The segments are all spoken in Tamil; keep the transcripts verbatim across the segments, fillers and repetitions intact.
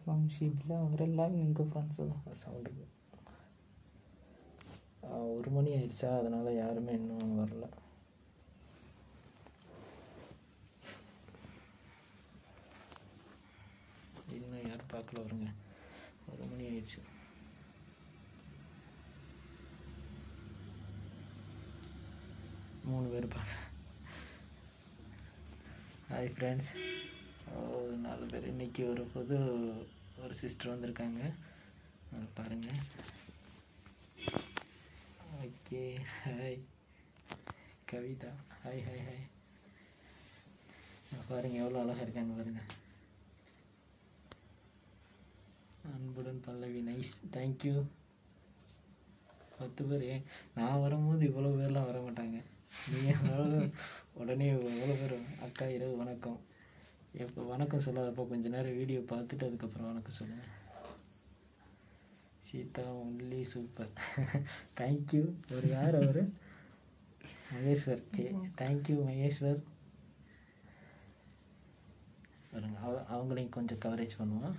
வம்ஷிப்பில் அவரெல்லாம் எங்கள் ஃப்ரெண்ட்ஸு தான். சவுண்டுக்கு ஒரு மணி ஆயிடுச்சா, அதனால் யாருமே இன்னும் வரல. இன்னும் யாரும் பார்க்கல, வருங்க. ஒரு மணி ஆயிடுச்சு. மூணு பேர் பார்க்க. Hi friends. ஒரு நாலு பேர். இன்றைக்கி ஒரு புது ஒரு சிஸ்டர் வந்திருக்காங்க, பாருங்கள். Okay, hi Kavitha. Hi hi hi. பாருங்கள் எவ்வளோ அழகாக இருக்காங்க பாருங்கள். அன்புடன் பல்லவி. Nice, thank you. பத்து பேர். நான் வரும்போது இவ்வளோ பேர்லாம் வர மாட்டாங்க. நீங்கள் உடனே எவ்வளோ பேர். அக்கா இரவு வணக்கம். எப்போ வணக்கம் சொல்லாதப்போ கொஞ்சம் நேரம் வீடியோ பார்த்துட்டு அதுக்கப்புறம் வணக்கம் சொல்லுங்கள். Sita only super. தேங்க்யூ. ஒரு யார் அவர்? மகேஸ்வர். Okay thank you Maheswar. பாருங்க, அவ அவங்களையும் கொஞ்சம் கவரேஜ் பண்ணுவோம்.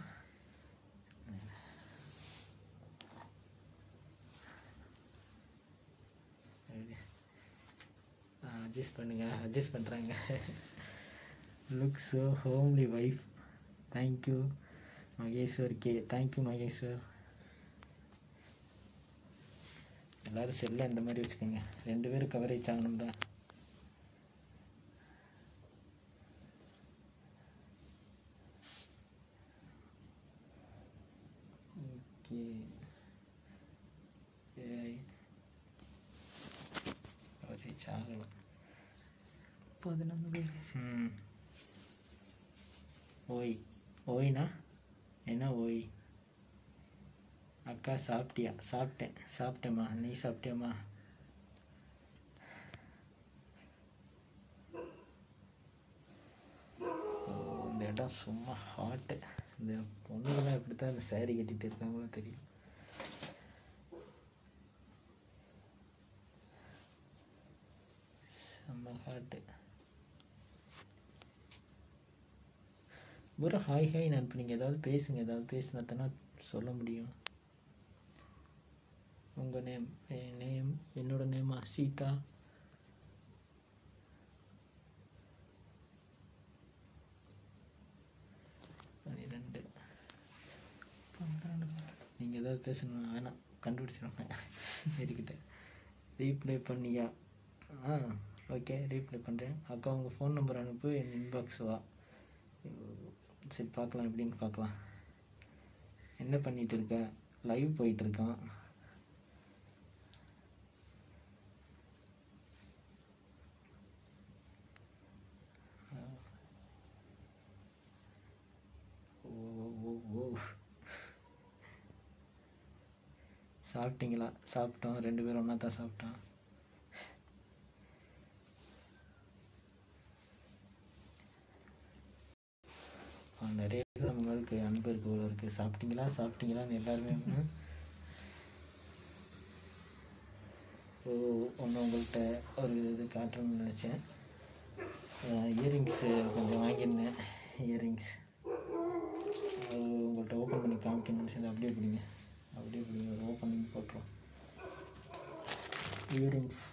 அட்ஜஸ்ட் பண்ணுங்க, அட்ஜஸ்ட் பண்ணுறாங்க. Look so homely wife. Thank you Maheswar okay. Thank you Maheswar. எல்லோரும் செல்ல இந்த மாதிரி வச்சுக்கோங்க, ரெண்டு பேரும் கவரேஜ் ஆகணும்டா. ஓகே, கவரேஜ் ஆகலாம். பதினொன்று பேர். ம் ஓய் ஓய்னா என்ன ஓய்? அக்கா சாப்பிட்டியா? சாப்பிட்டேன் சாப்பிட்டேம்மா. நீ சாப்பிட்டியாம்மா? இந்த இடம் சும்மா ஹாட்டு. இந்த பொண்ணுங்களாம் எப்படி தான் இந்த சேரீ கட்டிகிட்டு இருக்காங்களோ தெரியும். செம்ம ஹாட்டு. ஒரு ஹாய் ஹாய் அனுப்புனீங்க. ஏதாவது பேசுங்க, ஏதாவது பேசினா தானே சொல்ல முடியும். உங்கள் நேம்? என் நேம் என்னோட நேமா? சீதா. பன்னிரெண்டு பன்னிரெண்டு. நீங்கள் ஏதாவது பேசணும் வேணாம், கண்டுபிடிச்சிடுவாங்க. சரிக்கிட்ட ரீப்ளே பண்ணியா? ஆ ஓகே, ரீப்ளே பண்ணுறேன். அக்கா உங்கள் ஃபோன் நம்பர் அனுப்பு, என் இன்பாக்ஸ் வா. சரி பார்க்கலாம், எப்படின்னு பார்க்கலாம். என்ன பண்ணிகிட்டு இருக்க? லைவ் போயிட்டுருக்கான். ஓ ஓ ஓ சாப்பிட்டீங்களா? சாப்பிட்டோம், ரெண்டு பேரும் ஒன்றா தான் சாப்பிட்டோம். நிறைய பேர் நம்மளுக்கு அன்பு இருக்கு போல இருக்குது. சாப்பிட்டீங்களா சாப்பிட்டீங்களான்னு எல்லாருமே. ஓ ஒன்று உங்கள்கிட்ட ஒரு இது காட்டணும்னு நினச்சேன். இயரிங்ஸு கொஞ்சம் வாங்கியிருந்தேன். இயரிங்ஸ் அது உங்கள்கிட்ட ஓப்பன் பண்ணி காமிக்கணும்னு நினச்சேன். அப்படியே பிடிங்க, அப்படியே பிடிங்க, ஒரு ஓப்பன் பண்ணி போட்டுருவோம். இயரிங்ஸ்.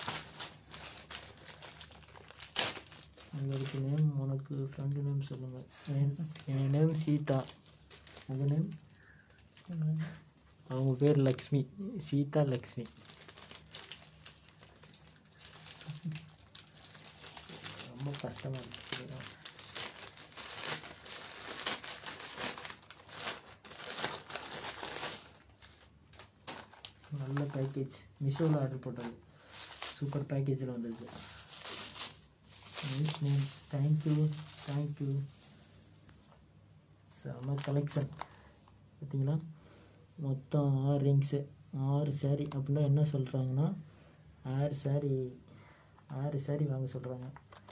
உங்களுக்கு நேம், உனக்கு ஃப்ரெண்டு நேம் சொல்லுங்கள். என் நேம் சீதா. உங்கள் நேம்? அவங்க பேர் லக்ஷ்மி. சீதா லக்ஷ்மி. ரொம்ப கஷ்டமாக இருக்குது. நல்ல பேக்கேஜ். மிஷோவில் ஆர்டர் போட்டது, சூப்பர் பேக்கேஜில் வந்தது. Nice name. Thank you thank you. செம கலெக்ஷன் பார்த்தீங்களா? மொத்தம் ஆறு ரிங்ஸு, ஆறு சாரீ. அப்படின்னா என்ன சொல்கிறாங்கன்னா, ஆறு சாரீ ஆறு சாரீ வாங்க சொல்கிறாங்க.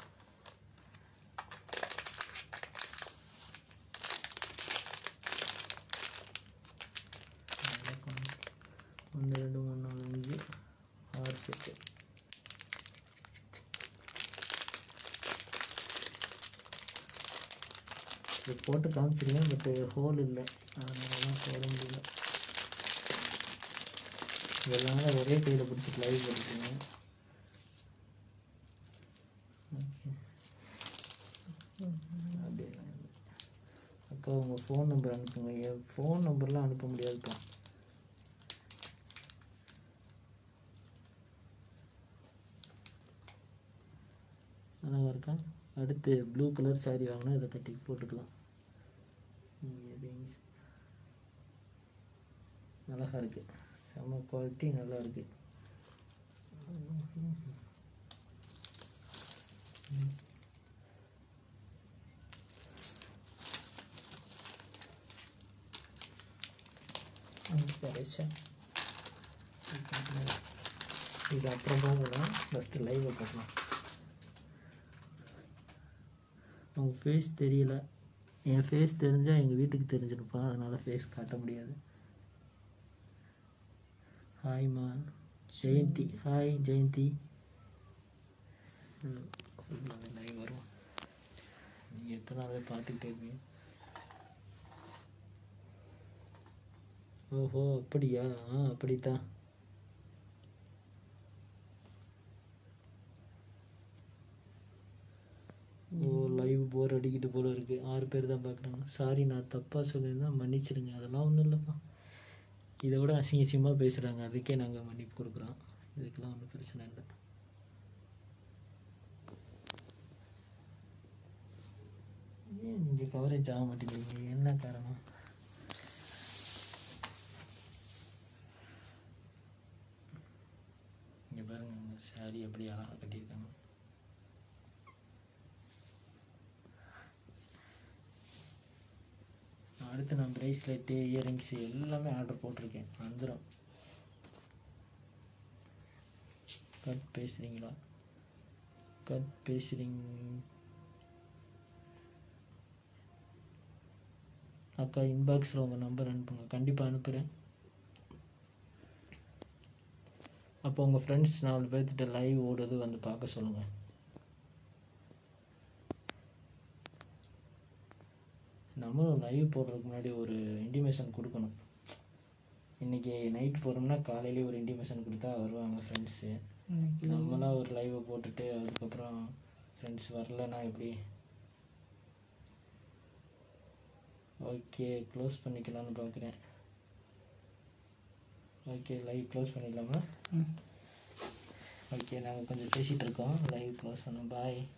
ஒன்று ரெண்டு மூணு நாலு அஞ்சு ஆறு செட்டு. இது போட்டு காமிச்சிருக்கேன், பட்டு ஹோல் இல்லை, அதனால தான் போட முடியல. இதெல்லாம் ஒரே கையில் பிடிச்சிட்டு லைவ் பண்ணிக்கோங்க. அப்படியே அக்கா உங்கள் ஃபோன் நம்பர் அனுப்புங்க. என் ஃபோன் நம்பர்லாம் அனுப்ப முடியாதுப்பா. அழகாக இருக்கா. அடுத்து ப்ளூ கலர் சாரீ வாங்கினா இதை கட்டி போட்டுக்கலாம். இயரிங்ஸ் அழகாக இருக்குது, செம்ம குவாலிட்டி, நல்லா இருக்குது. இது அப்புறமா போகலாம், ஃபஸ்ட்டு லைவை பார்க்கலாம். அவங்க ஃபேஸ் தெரியல, என் ஃபேஸ் தெரிஞ்சால் எங்கள் வீட்டுக்கு தெரிஞ்சிருப்பான், அதனால் ஃபேஸ் காட்ட முடியாது. ஹாய்மா ஜெயந்தி, ஹாய் ஜெயந்தி. லைவ் வரும், நீங்கள் எத்தனை நாள் பார்த்துக்கிட்டே இருக்கீங்க. ஓஹோ அப்படியா, ஆ அப்படித்தான். ஓ லைவ் போர் அடிக்கிட்டு போல இருக்குது, ஆறு பேர் தான் பார்க்குறாங்க. சாரி நான் தப்பாக சொல்லியிருந்தா மன்னிச்சிடுங்க, அதெல்லாம் ஒன்றும் இல்லைப்பா. இதை விட அசிங்க அசிங்கமாக பேசுகிறாங்க, அதுக்கே நாங்கள் மன்னிப்பு கொடுக்குறோம், இதுக்கெல்லாம் ஒன்றும் பிரச்சனை இல்லை. ஏன் நீங்கள் கவரேஜ் ஆக மாட்டேங்கிறீங்க, என்ன காரணம்? இங்கே பாருங்கள் உங்கள் சாரி எப்படி அழகாக கட்டியிருக்காங்க. அடுத்து நான் ப்ரேஸ்லெட்டு, இயரிங்ஸு எல்லாமே ஆர்டர் போட்டிருக்கேன், வந்துடும். கட் பேசுகிறீங்களா? கட் பேசுகிறீங்க அக்கா, இன்பாக்ஸில் உங்கள் நம்பர் அனுப்புங்க, கண்டிப்பாக அனுப்புகிறேன். அப்போ உங்கள் ஃப்ரெண்ட்ஸ் நாலு பேர்த்திட்ட லைவ் ஓடுறது வந்து பார்க்க சொல்லுங்கள். நம்மளும் லைவ் போடுறதுக்கு முன்னாடி ஒரு இன்டிமேஷன் கொடுக்கணும். இன்றைக்கி நைட் போகிறோம்னா காலையிலேயே ஒரு இன்டிமேஷன் கொடுத்தா வருவாங்க ஃப்ரெண்ட்ஸு. நம்மளாம் ஒரு லைவை போட்டுட்டு அதுக்கப்புறம் ஃப்ரெண்ட்ஸ் வரலன்னா எப்படி? ஓகே க்ளோஸ் பண்ணிக்கலான்னு பார்க்குறேன். ஓகே லைவ் க்ளோஸ் பண்ணிடலாமா? ஓகே நாங்கள் கொஞ்சம் பேசிகிட்டு இருக்கோம், லைவ் க்ளோஸ் பண்ணோம், பாய்.